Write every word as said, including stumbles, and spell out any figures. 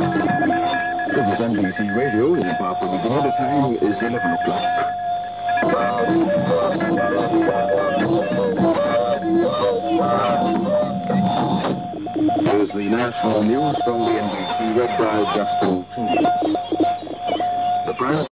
This is N B C Radio in Papua New Guinea. The time is eleven o'clock. Here's the national news from the N B C Red Bride Justin. The Prime